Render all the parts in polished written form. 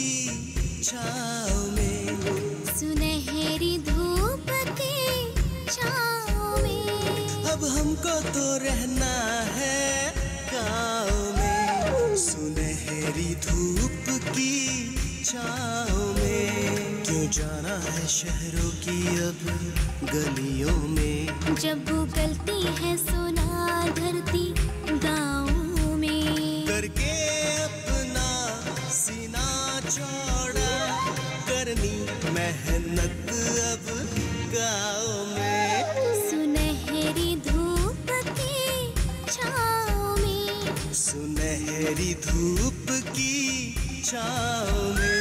की छाँव में, सुनहरी धूप की छाँव में, अब हमको तो रहना है गाँव में, सुनहरी धूप की छाँव में। क्यों जाना है शहरों की अब गलियों में, जब उगलती है सोना धरती गाँव में, करके अपना सीना चौड़ा, करनी मेहनत अब गाँव में, सुनहरी धूप की छाँव में, सुनहरी धूप की छाँव में।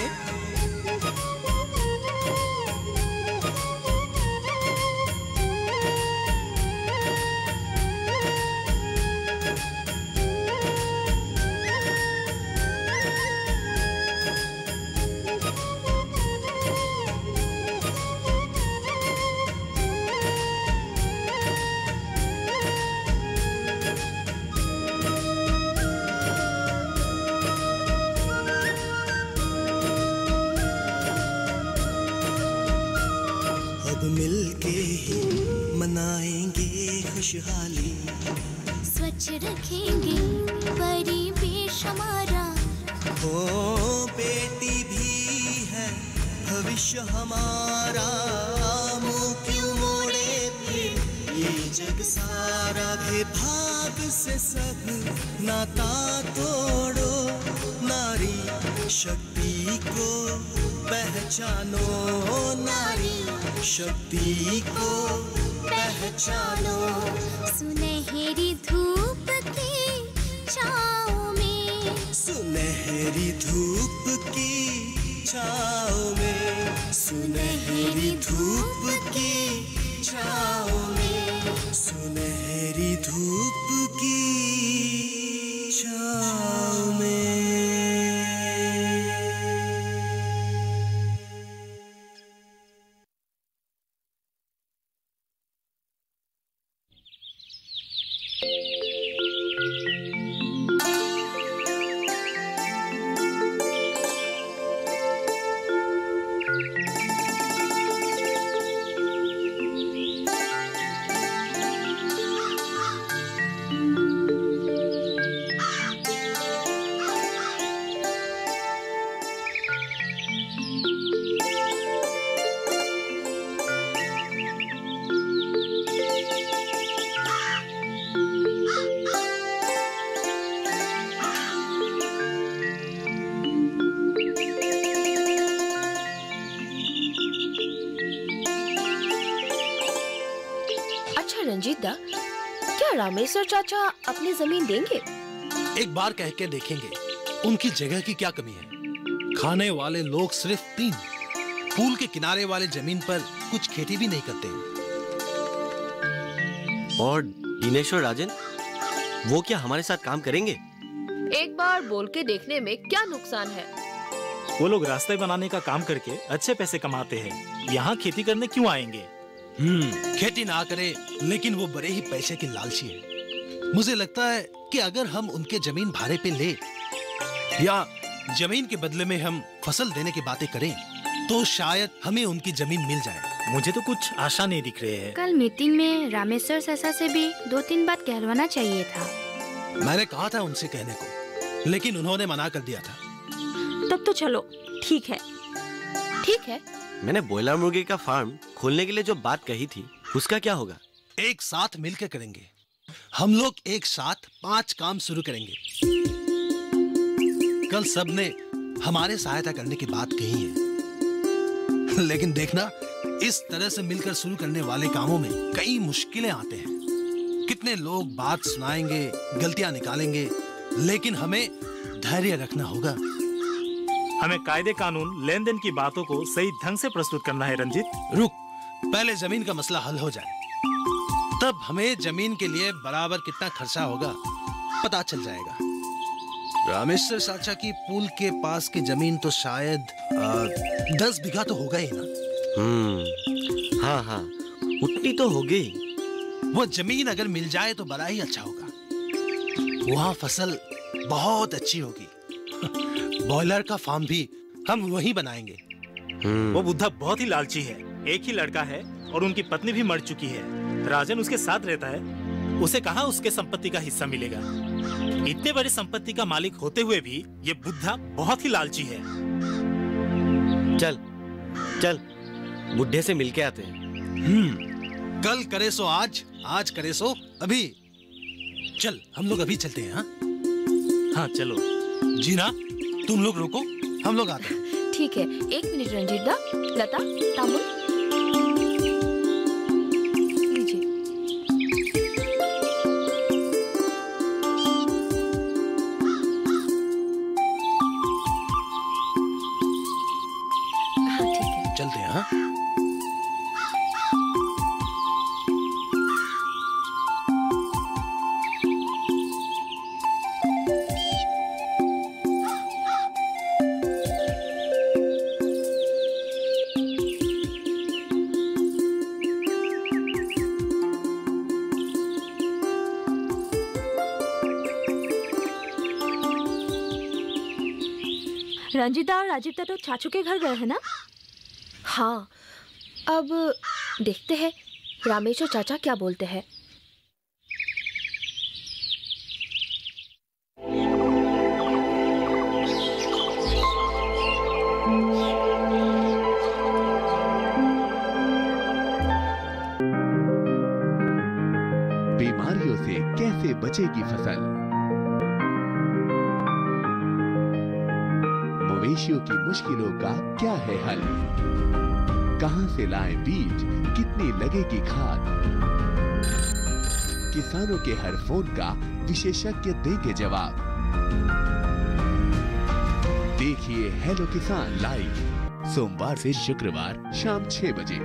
अब मिलके ही मनाएंगे खुशहाली, स्वच्छ रखेंगे परिवेश हमारा, हो बेटी भी है भविष्य हमारा, मुंह क्यों मोड़े फिर ये जग सारा, भेदभाव से सब नाता तोड़ो, नारी शक्ति को पहचानो, नारी शक्ति को पहचानो, सुनहरी धूप की छाँव में, सुनहरी धूप की छाँव में, सुनहरी धूप की छाँव में, सुनहरी धूप की छाँव में। रंजीत दा, क्या रामेश्वर चाचा अपनी जमीन देंगे? एक बार कह के देखेंगे, उनकी जगह की क्या कमी है। खाने वाले लोग सिर्फ 3 पुल के किनारे वाले जमीन पर कुछ खेती भी नहीं करते। और दिनेश और राजन, वो क्या हमारे साथ काम करेंगे? एक बार बोल के देखने में क्या नुकसान है? वो लोग रास्ते बनाने का काम करके अच्छे पैसे कमाते हैं, यहाँ खेती करने क्यों आएंगे? खेती ना करे, लेकिन वो बड़े ही पैसे के लालची है। मुझे लगता है कि अगर हम उनके जमीन भाड़े पे ले या जमीन के बदले में हम फसल देने की बातें करें, तो शायद हमें उनकी जमीन मिल जाए। मुझे तो कुछ आशा नहीं दिख रहे हैं। कल मीटिंग में रामेश्वर चाचा से भी 2-3 बात कहलवाना चाहिए था। मैंने कहा था उनसे कहने को, लेकिन उन्होंने मना कर दिया था। तब तो चलो ठीक है। ठीक है। मैंने बॉयलर मुर्गी का फार्म खोलने के लिए जो बात कही थी, उसका क्या होगा? एक साथ मिलकर करेंगे। हम लोग एक साथ 5 काम शुरू करेंगे। कल सबने हमारे सहायता करने की बात कही है, लेकिन देखना, इस तरह से मिलकर शुरू करने वाले कामों में कई मुश्किलें आते हैं। कितने लोग बात सुनाएंगे, गलतियां निकालेंगे, लेकिन हमें धैर्य रखना होगा। हमें कायदे कानून लेन देन की बातों को सही ढंग से प्रस्तुत करना है। रंजीत रुक, पहले जमीन का मसला हल हो जाए, तब हमें जमीन के लिए बराबर कितना खर्चा होगा पता चल जाएगा। रामेश्वर चाचा की पुल के पास की जमीन तो शायद 10 बीघा तो होगा ही ना। हाँ, उतनी तो होगी। वो जमीन अगर मिल जाए तो बड़ा ही अच्छा होगा। वहाँ फसल बहुत अच्छी होगी। बॉयलर का फार्म भी हम वही बनाएंगे। वो बुद्धा बहुत ही लालची है। एक ही लड़का है और उनकी पत्नी भी मर चुकी है। राजन उसके साथ रहता है, उसे कहाँ उसके संपत्ति का हिस्सा मिलेगा। इतने बड़ी संपत्ति का मालिक होते हुए भी ये बुद्धा बहुत ही लालची है। चल चल बुढ़े से मिलके आते हैं। कल करे सो आज, आज करे सो अभी। चल हम लोग अभी चलते हैं। हाँ चलो। जीना तुम लोग रुको, हम लोग आते हैं। ठीक है, 1 मिनट रंजीत दा। लता, तामुल लीजिए। हाँ ठीक है, चलते हैं। हाँ रंजीता और राजीव तो चाचू के घर गए हैं ना? हाँ। अब देखते हैं रामेश्वर चाचा क्या बोलते हैं। बीमारियों से कैसे बचेगी फसल? मवेशियों की मुश्किलों का क्या है हल? कहां से लाएं बीज, कितनी लगेगी खाद? किसानों के हर फोन का विशेषज्ञ देंगे जवाब। देखिए हेलो किसान लाइव सोमवार से शुक्रवार शाम 6 बजे।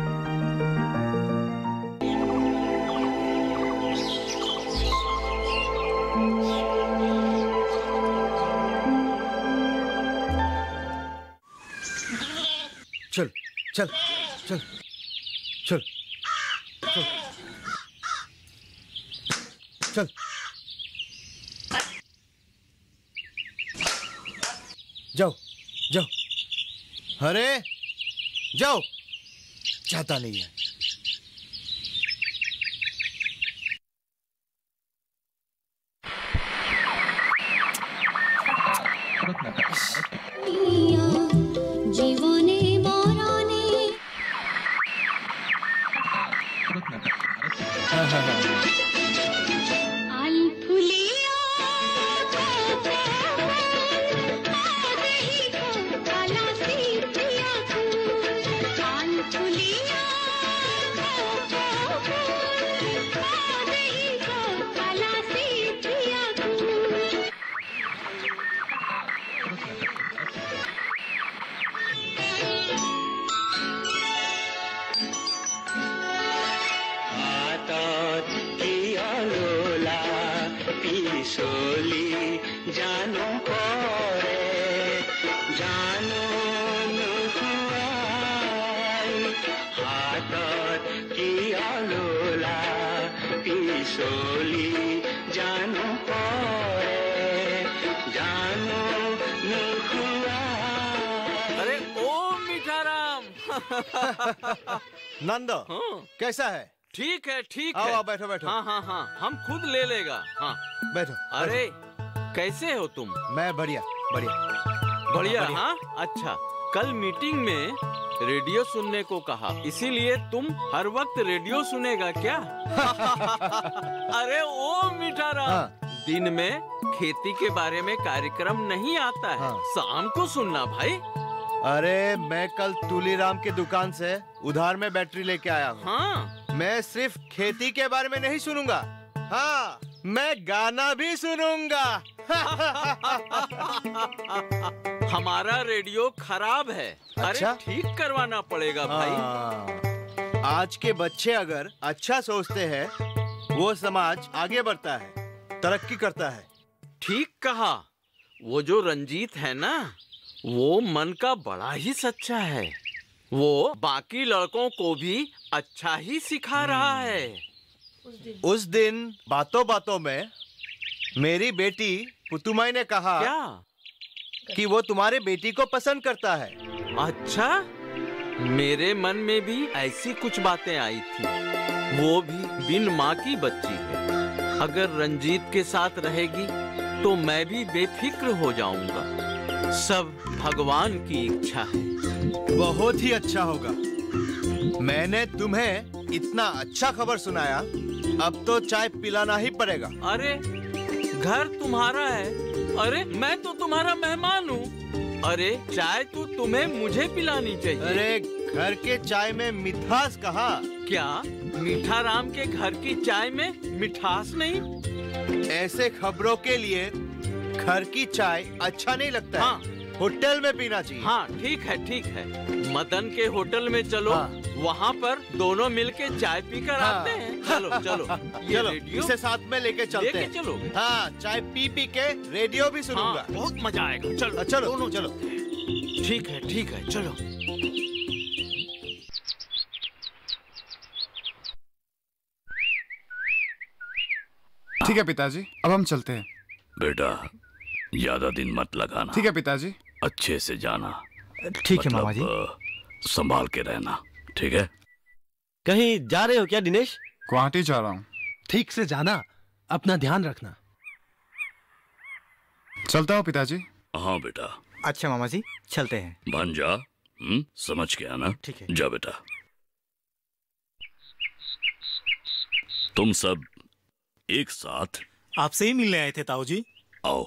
चल चल चल चल चल चल जाओ जाओ, अरे जाओ, चाहता नहीं है। जीवने मरणे आलफुलिया आदही को काला सीतिया फूल आलफुलिया आदही को काला सीतिया फूल। सोली जानो परे जानो नुकुआई हाथत किया लोला पिसोली जानो परे जानो नुकुआई। अरे ओ मीठाराम। नंदो कैसा है? ठीक है ठीक आओ, है। आओ, बैठो बैठो। हाँ हाँ हाँ हम खुद ले लेगा। हाँ बैठो। अरे कैसे हो तुम? मैं बढ़िया बढ़िया बढ़िया। हाँ अच्छा, कल मीटिंग में रेडियो सुनने को कहा, इसीलिए तुम हर वक्त रेडियो सुनेगा क्या? अरे ओ मीठाराम, हाँ। दिन में खेती के बारे में कार्यक्रम नहीं आता है। हाँ। शाम को सुनना भाई। अरे मैं कल तुलीराम की दुकान से उधार में बैटरी लेके आया हूँ। हाँ मैं सिर्फ खेती के बारे में नहीं सुनूंगा, हाँ मैं गाना भी सुनूंगा। हमारा रेडियो खराब है। अच्छा? अरे ठीक करवाना पड़ेगा भाई। हाँ। आज के बच्चे अगर अच्छा सोचते हैं, वो समाज आगे बढ़ता है, तरक्की करता है। ठीक कहा। वो जो रंजीत है ना, वो मन का बड़ा ही सच्चा है। वो बाकी लड़कों को भी अच्छा ही सिखा रहा है। उस दिन बातों बातों में मेरी बेटी पुतुमाई ने कहा क्या? कि वो तुम्हारे बेटी को पसंद करता है। अच्छा, मेरे मन में भी ऐसी कुछ बातें आई थी। वो भी बिन माँ की बच्ची है। अगर रंजीत के साथ रहेगी तो मैं भी बेफिक्र हो जाऊंगा। सब भगवान की इच्छा है। बहुत ही अच्छा होगा। मैंने तुम्हें इतना अच्छा खबर सुनाया, अब तो चाय पिलाना ही पड़ेगा। अरे घर तुम्हारा है, अरे मैं तो तुम्हारा मेहमान हूँ। अरे चाय तो तुम्हें मुझे पिलानी चाहिए। अरे घर के चाय में मिठास कहाँ? क्या मीठा राम के घर की चाय में मिठास नहीं? ऐसे खबरों के लिए घर की चाय अच्छा नहीं लगता है। हाँ, होटल में पीना चाहिए। हाँ ठीक है ठीक है। मदन के होटल में चलो। हाँ। वहाँ पर दोनों मिलके चाय पीकर आते हैं। चलो चलो चलो इसे साथ में लेके चलते हैं। चलो। हाँ, चाय पी पी के रेडियो भी सुनूंगा। हाँ, बहुत मजा आएगा। चलो चलो दोनों चलो। ठीक है चलो। ठीक है पिताजी, अब हम चलते हैं। बेटा ज्यादा दिन मत लगाना। ठीक है पिताजी। अच्छे से जाना। ठीक है मामा जी। संभाल के रहना, ठीक है? कहीं जा रहे हो क्या दिनेश? गुवाहाटी जा रहा हूँ। ठीक से जाना, अपना ध्यान रखना। चलता हूँ पिताजी। हाँ बेटा। अच्छा मामा जी, चलते हैं। भांजा, समझ के आना। ठीक है। जा बेटा। तुम सब एक साथ आपसे ही मिलने आए थे ताऊ जी। आओ।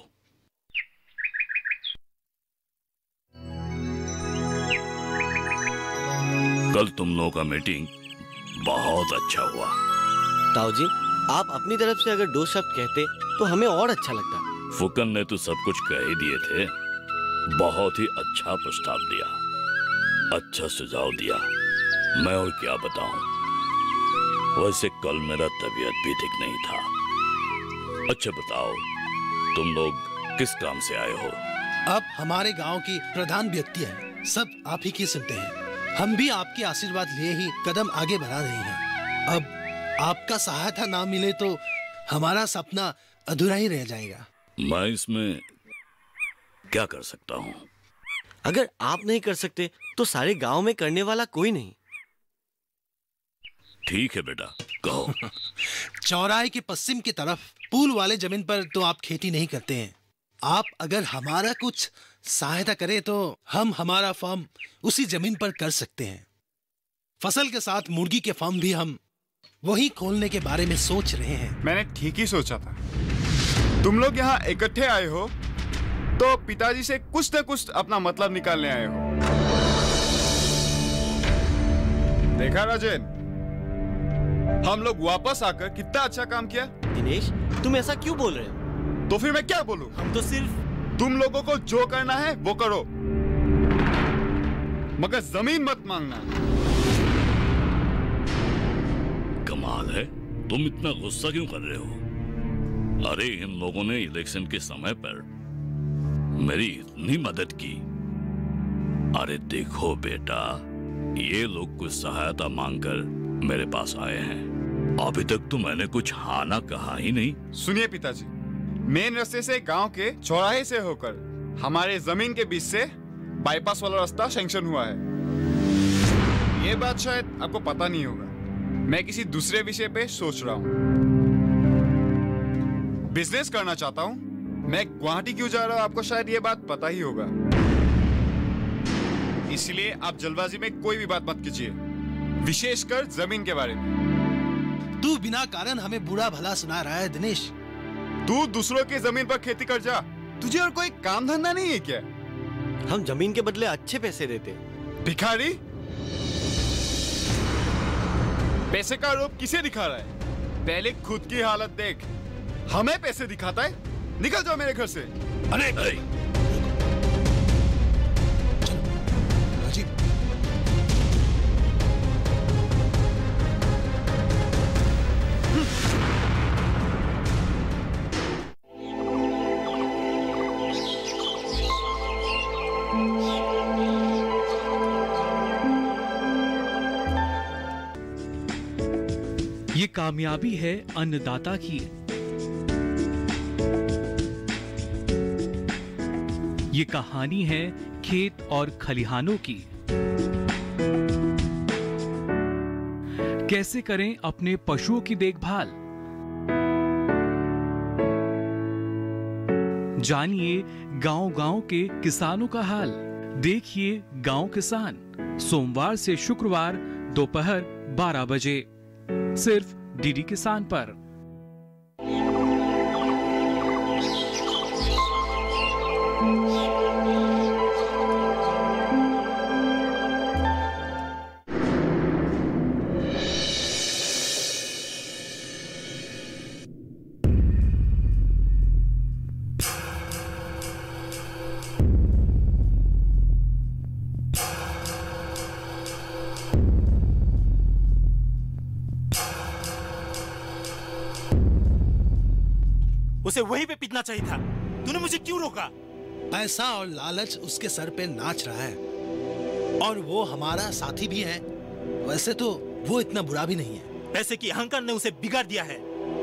कल तुम लोगों का मीटिंग बहुत अच्छा हुआ। ताऊ जी, आप अपनी तरफ से अगर 2 शब्द कहते तो हमें और अच्छा लगता। फुकन ने तो सब कुछ कह ही दिए थे। बहुत ही अच्छा प्रस्ताव दिया, अच्छा सुझाव दिया। मैं और क्या बताऊं। वैसे कल मेरा तबीयत भी ठीक नहीं था। अच्छा बताओ, तुम लोग किस काम से आए हो? अब हमारे गांव की प्रधान व्यक्ति है, सब आप ही की सुनते हैं। हम भी आपके आशीर्वाद लिए ही कदम आगे बढ़ा रहे हैं। अब आपका सहायता ना मिले तो हमारा सपना अधूरा ही रह जाएगा। मैं इसमें क्या कर सकता हूँ? अगर आप नहीं कर सकते तो सारे गांव में करने वाला कोई नहीं। ठीक है बेटा, कहो। चौराहे के पश्चिम की तरफ पूल वाले जमीन पर तो आप खेती नहीं करते हैं। आप अगर हमारा कुछ सहायता करें तो हम हमारा फार्म उसी जमीन पर कर सकते हैं। फसल के साथ मुर्गी के फार्म भी हम वही खोलने के बारे में सोच रहे हैं। मैंने ठीक ही सोचा था। तुम लोग यहाँ इकट्ठे आए हो तो पिताजी से कुछ न कुछ अपना मतलब निकालने आए हो। देखा राजेन, हम लोग वापस आकर कितना अच्छा काम किया। दिनेश, तुम ऐसा क्यों बोल रहे हो? तो फिर मैं क्या बोलूं? हम तो सिर्फ तुम लोगों को जो करना है वो करो, मगर जमीन मत मांगना। कमाल है, तुम इतना गुस्सा क्यों कर रहे हो? अरे इन लोगों ने इलेक्शन के समय पर मेरी इतनी मदद की। अरे देखो बेटा, ये लोग कुछ सहायता मांगकर मेरे पास आए हैं। अभी तक तो मैंने कुछ हाँ ना कहा ही नहीं। सुनिए पिताजी, मेन रास्ते से गांव के चौराहे से होकर हमारे जमीन के बीच से बाईपास वाला रास्ता सैंक्शन हुआ है। ये बात शायद आपको पता नहीं होगा। मैं किसी दूसरे विषय पे सोच रहा हूँ। बिजनेस करना चाहता हूँ। मैं गुवाहाटी क्यों जा रहा हूँ आपको शायद ये बात पता ही होगा। इसलिए आप जल्दबाजी में कोई भी बात मत कीजिए, विशेषकर जमीन के बारे में। तू बिना कारण हमें बुरा भला सुना रहा है दिनेश। तू दूसरों की जमीन पर खेती कर जा। तुझे और कोई काम धंधा नहीं है क्या? हम जमीन के बदले अच्छे पैसे देते। भिखारी? पैसे का आरोप किसे दिखा रहा है? पहले खुद की हालत देख। हमें पैसे दिखाता है? निकल जाओ मेरे घर से। अरे ये कामयाबी है अन्नदाता की। ये कहानी है खेत और खलिहानों की। कैसे करें अपने पशुओं की देखभाल, जानिए गांव-गांव के किसानों का हाल। देखिए गांव किसान, सोमवार से शुक्रवार दोपहर 12 बजे सिर्फ डीडी किसान पर। उसे वहीं पे पीटना चाहिए था। तूने मुझे क्यों रोका? पैसा और लालच उसके सर पे नाच रहा है और वो हमारा साथी भी है। वैसे तो वो इतना बुरा भी नहीं है। पैसे की अहंकार ने उसे बिगाड़ दिया है।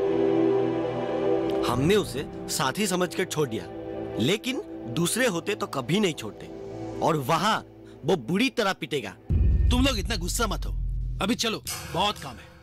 हमने उसे साथी समझकर छोड़ दिया, लेकिन दूसरे होते तो कभी नहीं छोड़ते। और वहां वो बुरी तरह पिटेगा। तुम लोग इतना गुस्सा मत हो, अभी चलो, बहुत काम है।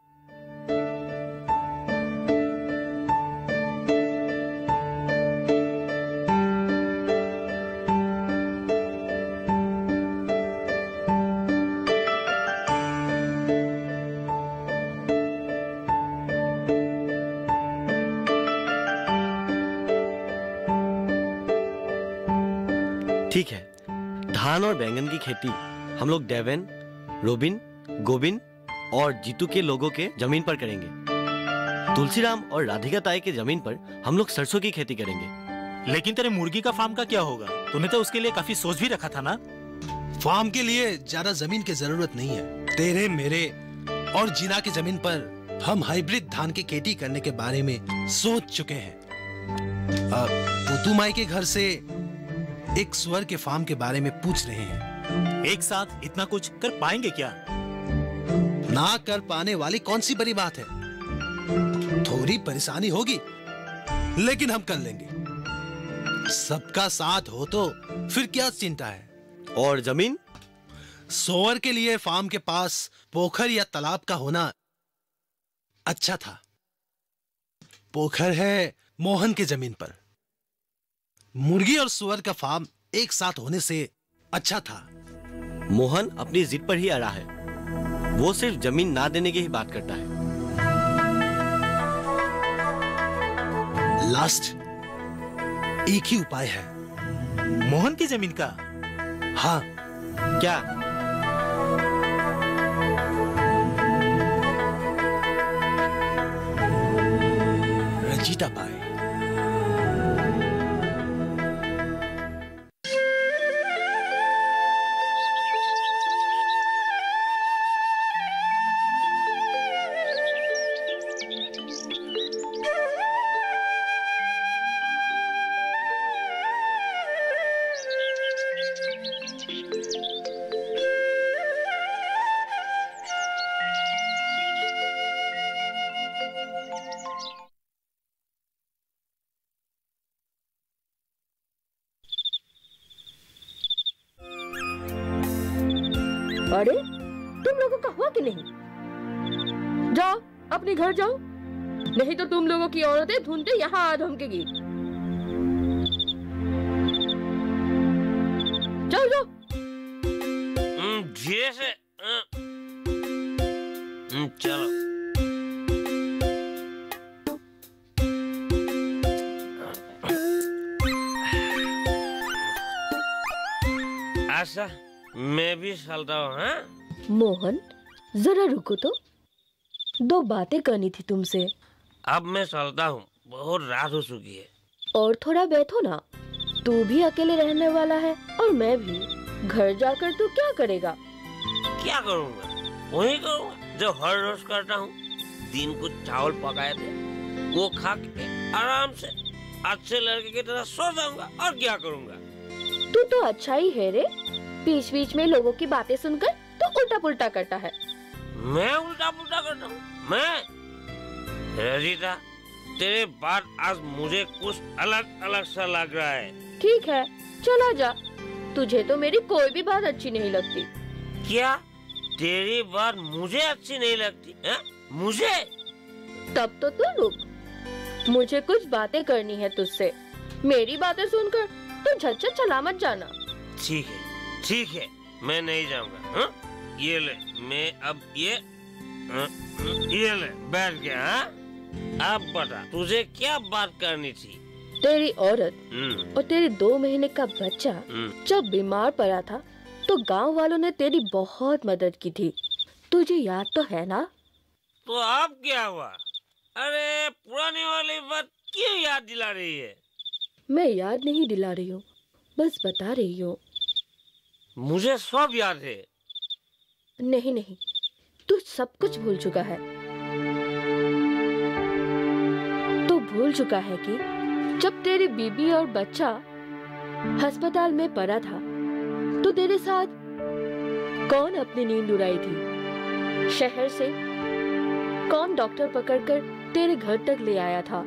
ठीक है, धान और बैंगन की खेती हम लोग डेवन, रोबिन, गोबिन और जीतू के लोगों के जमीन पर करेंगे। तुलसीराम और राधिका ताई के जमीन पर हम लोग सरसों की खेती करेंगे। लेकिन तेरे मुर्गी का फार्म का क्या होगा? तूने तो उसके लिए काफी सोच भी रखा था ना? फार्म के लिए ज्यादा जमीन की जरूरत नहीं है। तेरे, मेरे और जीना की जमीन पर हम हाइब्रिड धान की खेती करने के बारे में सोच चुके हैं। पुतू माई के घर से एक सुअर के फार्म के बारे में पूछ रहे हैं। एक साथ इतना कुछ कर पाएंगे क्या? ना कर पाने वाली कौन सी बड़ी बात है। थोड़ी परेशानी होगी, लेकिन हम कर लेंगे। सबका साथ हो तो फिर क्या चिंता है। और जमीन? सुअर के लिए फार्म के पास पोखर या तालाब का होना अच्छा था। पोखर है मोहन के जमीन पर। मुर्गी और सुअर का फार्म एक साथ होने से अच्छा था। मोहन अपनी जिद पर ही अड़ा है। वो सिर्फ जमीन ना देने की ही बात करता है। लास्ट एक ही उपाय है। मोहन की जमीन का? हाँ। क्या? रंजीता बाई। अरे तुम लोगों का हुआ कि नहीं? जाओ अपने घर जाओ, नहीं तो तुम लोगों की औरतें ढूंढते यहाँ आ धमकेगी। जाओ जाओ। जैसे चलो। अच्छा मैं भी चलता हूँ। हाँ मोहन जरा रुको तो, दो बातें करनी थी तुमसे। अब मैं चलता हूँ, बहुत रात हो चुकी है। और थोड़ा बैठो ना, तू भी अकेले रहने वाला है और मैं भी। घर जाकर तू क्या करेगा? क्या करूँगा? वही करूँगा जो हर रोज करता हूँ। दिन को चावल पकाए थे, वो खा के आराम से अच्छे लड़के की तरह सो जाऊंगा। और क्या करूँगा? तू तो अच्छा ही है रे, बीच बीच में लोगों की बातें सुनकर तो उल्टा पुल्टा करता है। मैं उल्टा पुल्टा करता हूँ? मैं? रजिता, तेरे बात आज मुझे कुछ अलग अलग सा लग रहा है। ठीक है, चला जा। तुझे तो मेरी कोई भी बात अच्छी नहीं लगती। क्या तेरी बात मुझे अच्छी नहीं लगती है? मुझे? तब तो तू रुक, मुझे कुछ बातें करनी है तुझसे। मेरी बातें सुनकर तू झटझट चला मत जाना। ठीक है, मैं नहीं जाऊंगा। ये ले, मैं अब ये ले, बैठ गया। अब बता, तुझे क्या बात करनी थी? तेरी औरत और तेरे 2 महीने का बच्चा जब बीमार पड़ा था तो गांव वालों ने तेरी बहुत मदद की थी। तुझे याद तो है ना? तो अब क्या हुआ? अरे पुरानी वाली बात क्यों याद दिला रही है? मैं याद नहीं दिला रही हूँ, बस बता रही हूँ। मुझे सब याद है। नहीं, तू सब कुछ भूल चुका है। तू भूल चुका है कि जब तेरी बीबी और बच्चा अस्पताल में पड़ा था तो तेरे साथ कौन अपनी नींद उड़ाई थी? शहर से कौन डॉक्टर पकड़कर तेरे घर तक ले आया था?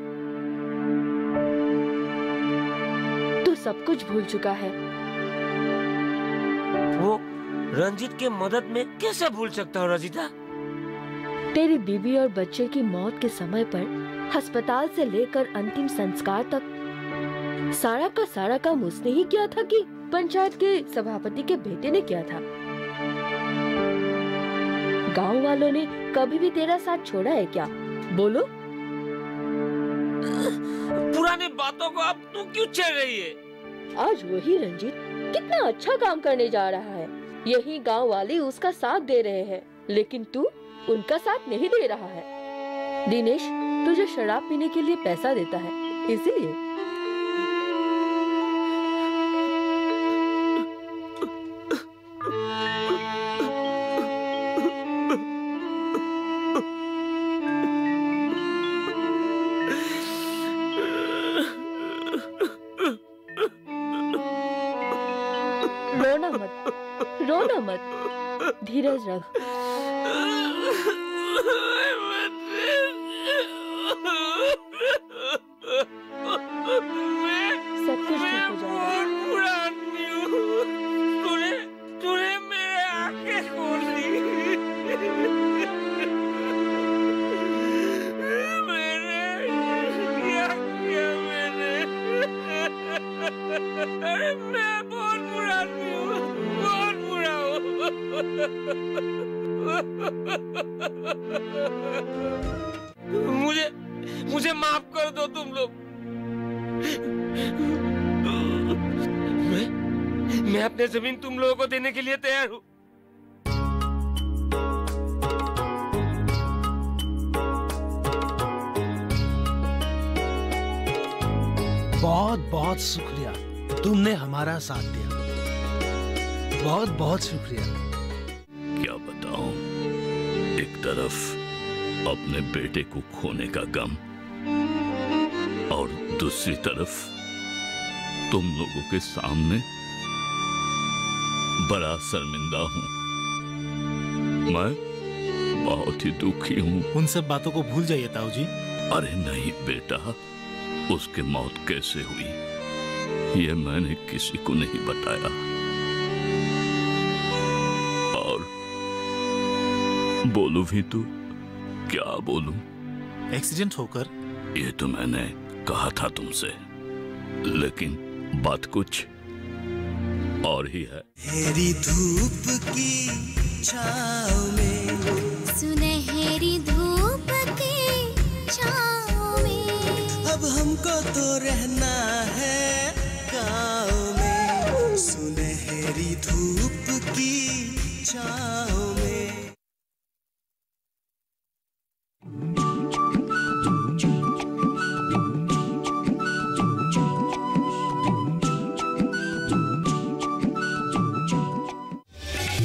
तू सब कुछ भूल चुका है। वो रंजीत के मदद में कैसे भूल सकता हूँ रजिता? तेरी बीबी और बच्चे की मौत के समय पर अस्पताल से लेकर अंतिम संस्कार तक सारा काम उसने ही किया था कि पंचायत के सभापति के बेटे ने किया था? गांव वालों ने कभी भी तेरा साथ छोड़ा है क्या? बोलो। पुरानी बातों को अब तू क्यों छेड़ रही है? आज वही रंजीत कितना अच्छा काम करने जा रहा है। यही गांव वाले उसका साथ दे रहे हैं, लेकिन तू उनका साथ नहीं दे रहा है। दिनेश तुझे शराब पीने के लिए पैसा देता है, इसलिए। रोना मत, धीरज रख। सब कुछ ठीक हो जाएगा। तूने मेरे आंखें खोल दी। अरे मैं बहुत बुरा आदमी हूँ, बहुत बुरा हूँ। मुझे माफ कर दो तुम लोग। मैं अपने जमीन तुम लोगों को देने के लिए तैयार हूँ। बहुत बहुत शुक्रिया, तुमने हमारा साथ दिया। बहुत बहुत शुक्रिया। क्या बताऊं, एक तरफ अपने बेटे को खोने का गम और दूसरी तरफ तुम लोगों के सामने बड़ा शर्मिंदा हूं। मैं बहुत ही दुखी हूं। उन सब बातों को भूल जाइए ताऊ जी। अरे नहीं बेटा, उसकी मौत कैसे हुई ये मैंने किसी को नहीं बताया। और बोलूं भी तो क्या बोलूं? एक्सीडेंट होकर? ये तो मैंने कहा था तुमसे, लेकिन बात कुछ और ही है। सुनहरी धूप की छाँव में, सुनहरी धूप की छाँव में, अब हमको तो रहना है गाँव में। सुनहरी धूप की छाँव में,